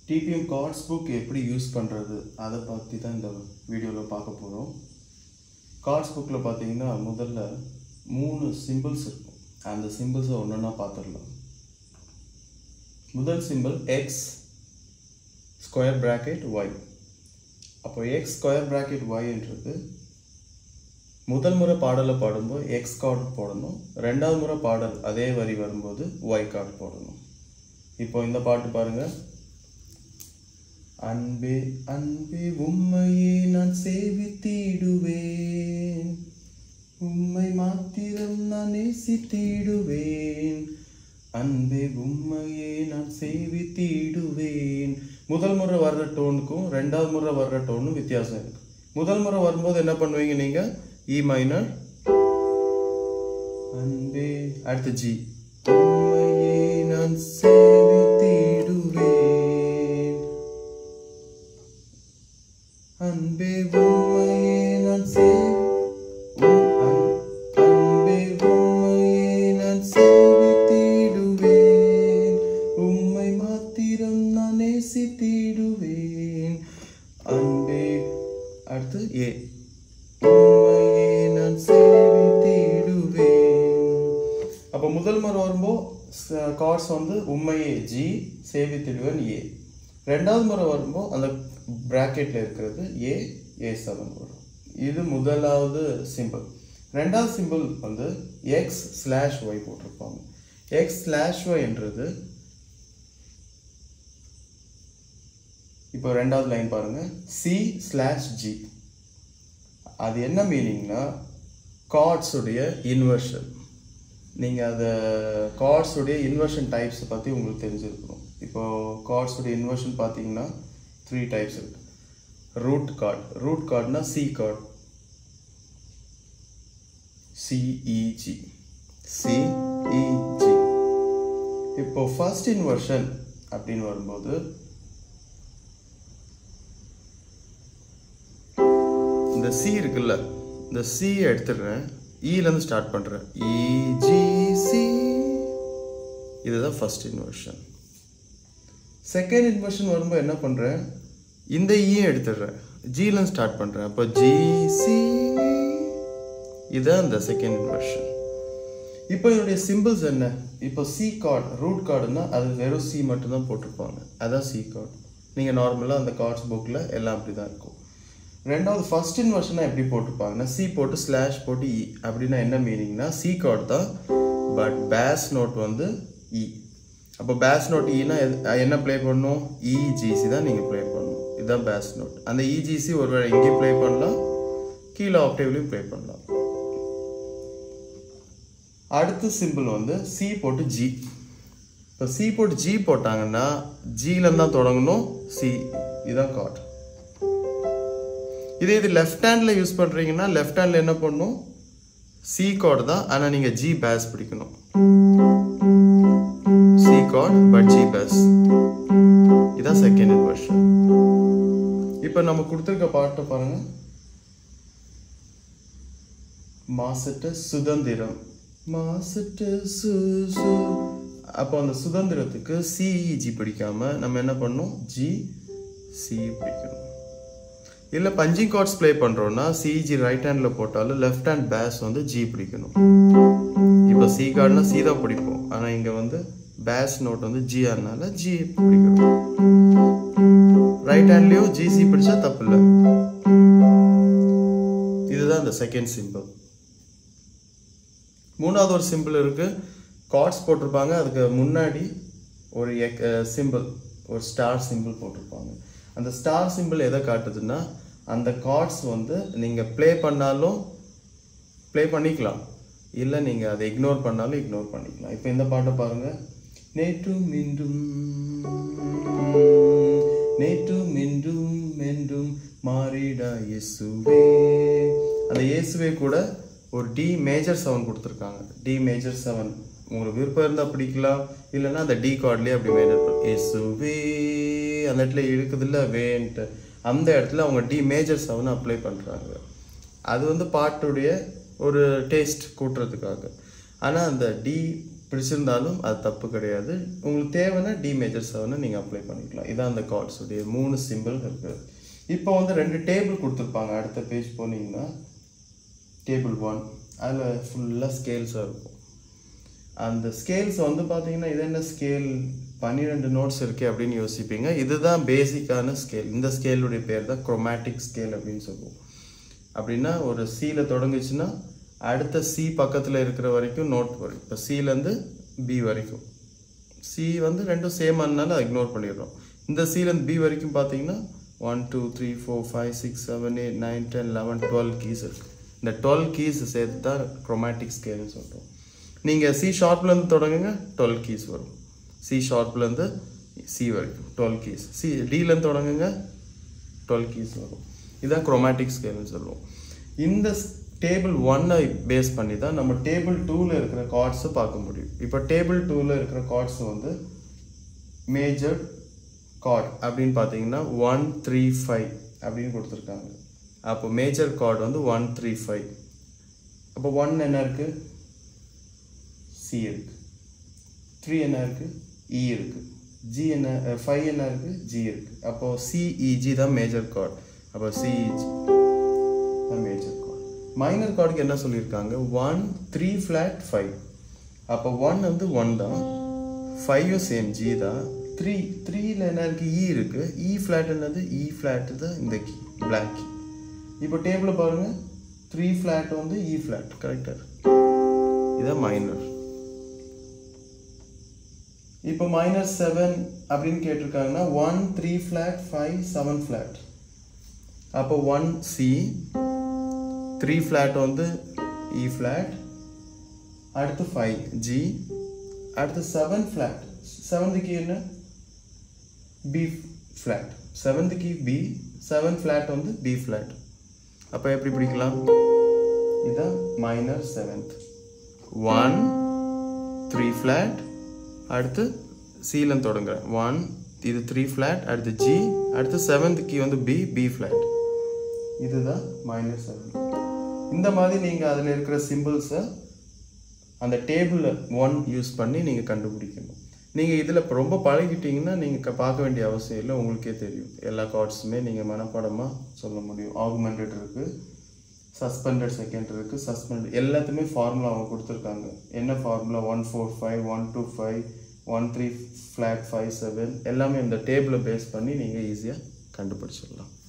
TPM chords book எப்படி use பண்ணுறது அதை பற்றி தான் இந்த வீடியோவில் பார்க்க போகிறோம். chords bookல பார்த்தீங்கன்னா முதல்ல 3 சிம்பிள்ஸ் இருக்கும். அந்த சிம்பிள்ஸை ஒன்றா பார்த்துடலாம். முதல் symbol x square bracket y. அப்போ x ஸ்கொயர் பிராக்கெட் y என்றது முதல் முறை பாடலை பாடும்போது x கார்டு போடணும், ரெண்டாவது முறை பாடல் அதே வரி வரும்போது y கார்டு போடணும். இப்போ இந்த பாட்டு பாருங்க. அன்பே அன்பே உம்மையே நான் சேவித்திடுவேன், உம்மை மாத்திரம் நான் நேசித்திடுவேன், அன்பே உம்மையே நான் சேவித்திடுவேன். முதல் முறை வர்ற டோனுக்கும் ரெண்டாவது முறை வர்ற டோனும் வித்தியாசம் இருக்கு. முதல் முறை வரும்போது என்ன பண்ணுவீங்க நீங்க? E மைனர், அன்பே, அடுத்து G, உம்மையே நான் சேவித்திடுவேன், அன்பே உம்மையே நான் அன்பே உம்மையே நான் சேவித்திடுவேன், உம்மை மாத்திரம் நான் நேசித்திடுவேன், அன்பே. அடுத்து A, உம்மையே நான் சேவித்திடுவேன். அப்போ முதல் முறை வரும்போது கார்ட்ஸ் வந்து உம்மையே G, சேவித்திடுவேன் A. ரெண்டாவது முறை வரும்போது அந்த பிராக்கெட்ல இருக்கிறது A7 வரும். இது முதலாவது சிம்பிள். ரெண்டாவது சிம்பிள் வந்து x/y போட்டிருப்பாங்க. x/y என்றது இப்போ ரெண்டாவது லைன் பாருங்க, C/G. அது என்ன மீனிங்னா கார்ட்ஸ் உடைய இன்வர்ஷன். நீங்கள் அதை கார்ட்ஸ் உடைய இன்வர்ஷன் டைப்ஸை பற்றி உங்களுக்கு தெரிஞ்சிருக்கணும். இப்போ கார்ட்ஸ் உடைய இன்வர்ஷன் பார்த்தீங்கன்னா 3 டைப்ஸ் இருக்கு. ரூட் கார்ட், ரூட் கார்ட்னா C கார்ட், CEG, CEG. இப்போ ஃபர்ஸ்ட் இன்வர்ஷன் அப்படின்னு வரும்போது இந்த C இருக்குல்ல, இந்த C எடுத்துடுறேன், ஈலேருந்து ஸ்டார்ட் பண்ணுறேன், EGC. இதுதான் ஃபர்ஸ்ட் இன்வர்ஷன். செகண்ட் இன்வர்ஷன் வரும்போது என்ன பண்ணுறேன்? இந்த ஈயும் எடுத்துடுறேன், ஜிலேருந்து ஸ்டார்ட் பண்ணுறேன், அப்போ GC. இதுதான் இந்த செகண்ட் இன்வர்ஷன். இப்போ இதனுடைய சிம்பிள்ஸ் என்ன? இப்போ C கார்டு, ரூட் கார்டுன்னா அது வெறும் C மட்டும்தான் போட்டிருப்பாங்க, அதான் C கார்டு. நீங்கள் நார்மலாக அந்த கார்ட்ஸ் புக்கில் எல்லாம் அப்படி தான் இருக்கும். ரெண்டாவது ஃபர்ஸ்ட் இன்வர்ஷனாக எப்படி போட்டிருப்பாங்கன்னா C போட்டு ஸ்லாஷ் போட்டு E. அப்படின்னா என்ன மீனிங்னா C கார்டு தான், பட் பேஸ் நோட் வந்து E. அப்போ பேஸ் நோட் ஈனா என்ன ப்ளே பண்ணணும்? EGC தான் நீங்கள் ப்ளே பண்ணணும். இதுதான் பேஸ் நோட். அந்த EGC ஒருவேளை இங்கேயும் ப்ளே பண்ணலாம், கீழே ஆக்டேவ்லையும் ப்ளே பண்ணலாம். அடுத்த சிம்பிள் வந்து C போட்டு G. இப்போ C போட்டு G போட்டாங்கன்னா ஜிலேருந்து தான் தொடங்கணும், C. இதுதான் கார்டு. இது லெஃப்ட் ஹேண்டில் யூஸ் பண்ணுறீங்கன்னா லெஃப்ட் ஹேண்டில் என்ன பண்ணணும்? C கார்டு தான், ஆனால் நீங்கள் G பேஸ் பிடிக்கணும். C chord but G bass. இதான் செகண்ட் இன்வர்ஷன். இப்போ நம்ம கொடுத்துருக்க பாட்டை பாருங்க. மாசற்ற சுதந்திரம், மாசற்ற அப்போ அந்த சுதந்திரத்துக்கு CEG பிடிக்காம நம்ம என்ன பண்ணணும்? GC பிடிக்கணும். இல்லை பஞ்சிங் கார்ட்ஸ் ப்ளே பண்ணுறோன்னா CG ரைட் ஹேண்டில் போட்டாலும் லெஃப்ட் ஹேண்ட் பேஸ் வந்து G பிடிக்கணும். இப்போ C கார்டுனா C தான் பிடிப்போம், ஆனால் இங்கே வந்து பேஸ் நோட் வந்து G ஆனால G பிடிக்கணும். ரைட் ஹேண்ட்லேயும் GC பிடிச்சா தப்பு இல்லை. இதுதான் இந்த செகண்ட் சிம்பிள். மூணாவது ஒரு சிம்பிள் இருக்கு. கார்ட்ஸ் போட்டிருப்பாங்க, அதுக்கு முன்னாடி ஒரு சிம்பிள், ஒரு ஸ்டார் சிம்பிள் போட்டிருப்பாங்க. அந்த ஸ்டார் சிம்பிள் எதை காட்டுதுன்னா அந்த கார்ட்ஸ் வந்து நீங்கள் ப்ளே பண்ணாலும் ப்ளே பண்ணிக்கலாம், இல்லை நீங்கள் அதை இக்னோர் பண்ணாலும் இக்னோர் பண்ணிக்கலாம். இப்போ இந்த பாட்டை பாருங்க. நேற்றும் இன்றும் நேற்றும் இன்றும் என்றும் மாறிடா இயேசுவே. அந்த இயேசுவே கூட ஒரு D மேஜர் 7 கொடுத்துருக்காங்க. D மேஜர் 7 உங்களுக்கு விருப்பம் இருந்தால் பிடிக்கலாம், இல்லைன்னா அந்த D கார்ட்லேயே அப்படி மேஜர் இயேசுவே அந்த இடத்துல இருக்குது இல்லை வேன்ட்டு, அந்த இடத்துல அவங்க D மேஜர் 7 அப்ளை பண்ணுறாங்க. அது வந்து பாட்டுடைய ஒரு டேஸ்ட் கூட்டுறதுக்காக. ஆனால் அந்த D பிடிச்சிருந்தாலும் அது தப்பு கிடையாது. உங்களுக்கு தேவைன்னா டி மேஜர் 7 நீங்கள் அப்ளை பண்ணிக்கலாம். இதான் அந்த கார்ட்ஸுடைய 3 சிம்பிள் இருக்குது. இப்போ வந்து 2 டேபிள் கொடுத்துருப்பாங்க. அடுத்த பேஜ் போனீங்கன்னா டேபிள் 1 அதில் ஃபுல்லாக ஸ்கேல்ஸாக இருக்கும். அந்த ஸ்கேல்ஸ் வந்து பார்த்தீங்கன்னா இது என்ன ஸ்கேல் 12 நோட்ஸ் இருக்குது அப்படின்னு யோசிப்பீங்க. இதுதான் பேசிக்கான ஸ்கேல். இந்த ஸ்கேலுடைய பேர் தான் குரோமேட்டிக் ஸ்கேல் அப்படின்னு சொல்லுவோம். அப்படின்னா ஒரு சியில் தொடங்குச்சுன்னா அடுத்த சி பக்கத்தில் இருக்கிற வரைக்கும் நோட் வரும். இப்போ சிலேருந்து பி வரைக்கும் சி வந்து ரெண்டும் சேம் ஆனாலும் அதை இக்னோர் பண்ணிடுறோம். இந்த சிலேருந்து பி வரைக்கும் பார்த்தீங்கன்னா 1 2 3 4 5 6 7 8 9 10 11 12 கீஸ் இருக்குது. இந்த 12 கீஸ் சேர்த்து தான் குரோமேட்டிக் ஸ்கேல்னு சொல்கிறோம். நீங்கள் சி ஷார்ப்லேருந்து தொடங்குங்க 12 கீஸ் வரும். சி ஷார்ப்லேருந்து சி வரைக்கும் 12 கீஸ். சி டிலேருந்து தொடங்குங்க 12 கீஸ் வரும். இதுதான் குரோமேட்டிக் ஸ்கேல்னு சொல்லுவோம். இந்த டேபிள் 1 பேஸ் பண்ணி தான் நம்ம டேபிள் 2ல் இருக்கிற கார்ட்ஸை பார்க்க முடியும். இப்போ டேபிள் 2ல் இருக்கிற கார்ட்ஸ் வந்து மேஜர் கார்ட் அப்படின்னு பார்த்தீங்கன்னா 1 3 5 அப்படின்னு கொடுத்துருக்காங்க. அப்போ மேஜர் கார்டு வந்து 1 3 5. அப்போ 1 என்ன இருக்குது? சி இருக்குது. 3 என்ன இருக்குது? இ இருக்குது. ஜி என்ன 5 என்ன இருக்குது? ஜி இருக்குது. அப்போது சிஇஜி தான் மேஜர் கார்டு. அப்போ சிஇஜி தான் மேஜர் கார்டு. மைனர் கார்டுக்கு என்ன சொல்லியிருக்காங்க? 1 3 ஃப்ளாட் 5. அப்போ 1 வந்து 1 தான், 5ம் சேம் ஜி தான். 3ல என்ன இருக்குது? இ இருக்குது. இ ஃப்ளாட் என்னது? இ ஃப்ளாட்டு தான் இந்த கீ, பிளாக் கீ. இப்போ டேபிளில் பாருங்கள் 3 ஃப்ளாட் வந்து இ ஃப்ளாட் கரெக்டாக இருக்குது. இதான் மைனர். இப்போ மைனர் 7 அப்படின்னு கேட்டிருக்காங்கன்னா 1 3 ஃப்ளாட் 5 7 ஃப்ளாட். அப்போ 1 சி, 3 ஃப்ளாட் வந்து இ ஃப்ளாட், அடுத்து 5 ஜி, அடுத்து 7 ஃப்ளாட். 7th கீ என்ன? B flat. 7th key B, 7 flat வந்து பி ஃப்ளாட். அப்போ எப்படி பிடிக்கலாம்? இதுதான் மைனர் 7th. 1 3 ஃப்ளாட், அடுத்து சிலன்னு தொடங்குறேன் 1, இது 3 ஃப்ளாட், அடுத்து ஜி, அடுத்து 7th கீ வந்து பி, பி ஃப்ளாட். இதுதான் மைனர் 7. இந்த மாதிரி நீங்கள் அதில் இருக்கிற சிம்பிள்ஸை அந்த டேபிளில் 1 யூஸ் பண்ணி நீங்கள் கண்டுபிடிக்கணும். நீங்கள் இதில் ரொம்ப பழகிட்டீங்கன்னா நீங்கள் பார்க்க வேண்டிய அவசியம் இல்லை, உங்களுக்கே தெரியும். எல்லா கார்ட்ஸுமே நீங்கள் மனப்பாடமாக சொல்ல முடியும். ஆகுமெண்டட் இருக்குது, சஸ்பெண்டட் செகண்ட் இருக்குது, சஸ்பெண்டட் எல்லாத்துமே ஃபார்முலா அவங்க கொடுத்துருக்காங்க. என்ன ஃபார்முலா? 1 4 5 1 2 5 1 3 ஃப்ளாட் 5 7 எல்லாமே இந்த டேபிளை பேஸ் பண்ணி நீங்கள் ஈஸியாக கண்டுபிடிச்சிடலாம்.